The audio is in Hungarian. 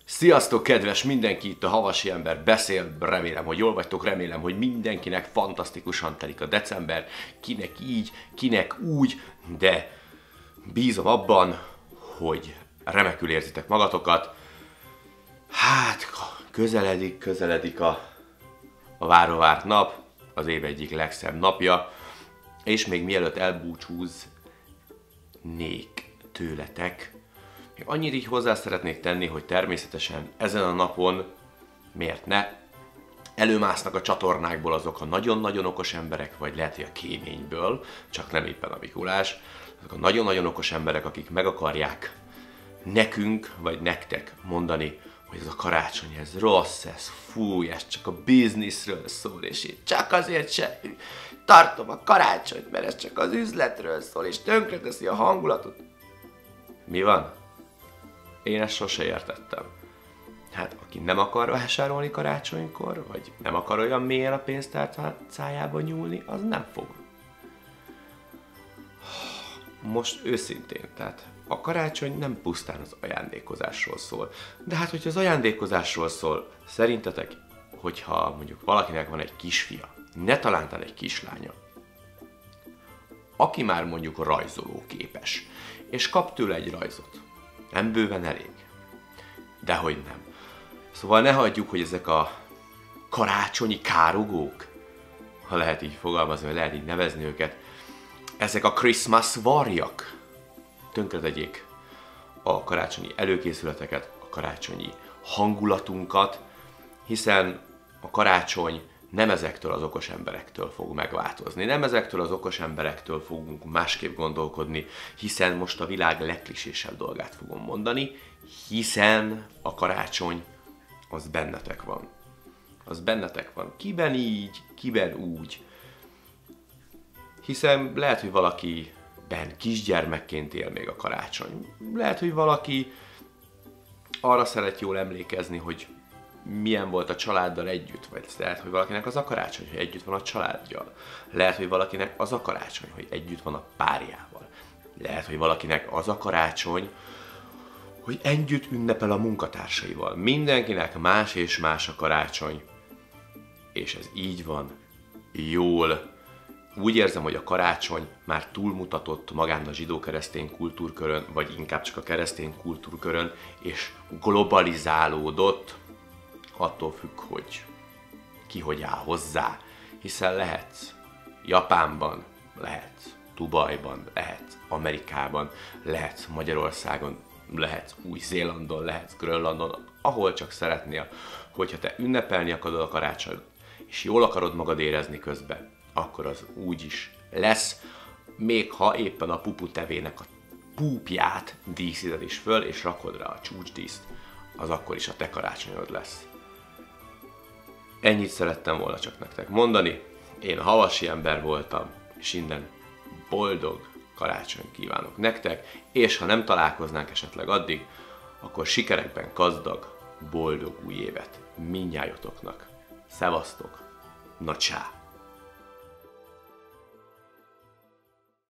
Sziasztok, kedves mindenki, itt a Havasi Ember beszél, remélem, hogy jól vagytok, remélem, hogy mindenkinek fantasztikusan telik a december, kinek így, kinek úgy, de bízom abban, hogy remekül érzitek magatokat. Hát, közeledik a váróvárt nap, az év egyik legszebb napja, és még mielőtt elbúcsúznék tőletek, még annyit így hozzá szeretnék tenni, hogy természetesen ezen a napon, miért ne, előmásznak a csatornákból azok a nagyon-nagyon okos emberek, vagy lehet, hogy a kéményből, csak nem éppen a Mikulás, azok a nagyon-nagyon okos emberek, akik meg akarják nekünk, vagy nektek mondani, hogy ez a karácsony, ez rossz, ez fúj, ez csak a bizniszről szól, és én csak azért se tartom a karácsonyt, mert ez csak az üzletről szól, és tönkreteszi a hangulatot. Mi van? Én ezt sose értettem. Hát, aki nem akar vásárolni karácsonykor, vagy nem akar olyan mélyen a pénztárcájába nyúlni, az nem fog. Most őszintén, tehát a karácsony nem pusztán az ajándékozásról szól. De hát, hogyha az ajándékozásról szól, szerintetek, hogyha mondjuk valakinek van egy kisfia, ne talántán egy kislánya, aki már mondjuk rajzoló képes, és kap tőle egy rajzot, nem bőven elég. Dehogy nem. Szóval ne hagyjuk, hogy ezek a karácsonyi károgók, ha lehet így fogalmazni, vagy lehet így nevezni őket, ezek a Christmas varjak tönkretegyék a karácsonyi előkészületeket, a karácsonyi hangulatunkat, hiszen a karácsony nem ezektől az okos emberektől fog megváltozni, nem ezektől az okos emberektől fogunk másképp gondolkodni, hiszen most a világ legklisésebb dolgát fogom mondani, hiszen a karácsony az bennetek van. Az bennetek van. Kiben így, kiben úgy. Hiszen lehet, hogy valakiben kisgyermekként él még a karácsony. Lehet, hogy valaki arra szeret jól emlékezni, hogy milyen volt a családdal együtt, vagy lehet, hogy valakinek az a karácsony, hogy együtt van a családjal. Lehet, hogy valakinek az a karácsony, hogy együtt van a párjával. Lehet, hogy valakinek az a karácsony, hogy együtt ünnepel a munkatársaival. Mindenkinek más és más a karácsony. És ez így van. Jól. Úgy érzem, hogy a karácsony már túlmutatott magán a zsidó-keresztény kultúrkörön, vagy inkább csak a keresztény kultúrkörön, és globalizálódott, attól függ, hogy ki hogy áll hozzá. Hiszen lehetsz Japánban, lehetsz Dubajban, lehetsz Amerikában, lehetsz Magyarországon, lehetsz Új-Zélandon, lehetsz Grönlandon, ahol csak szeretnél, hogyha te ünnepelni akarod a karácsonyt, és jól akarod magad érezni közben, akkor az úgy is lesz, még ha éppen a puputevének a púpját díszíted is föl, és rakod rá a csúcsdíszt, az akkor is a te karácsonyod lesz. Ennyit szerettem volna csak nektek mondani, én Havasi Ember voltam, és innen boldog karácsonyt kívánok nektek, és ha nem találkoznánk esetleg addig, akkor sikerekben gazdag, boldog új évet mindnyájotoknak. Szevasztok! Na csá!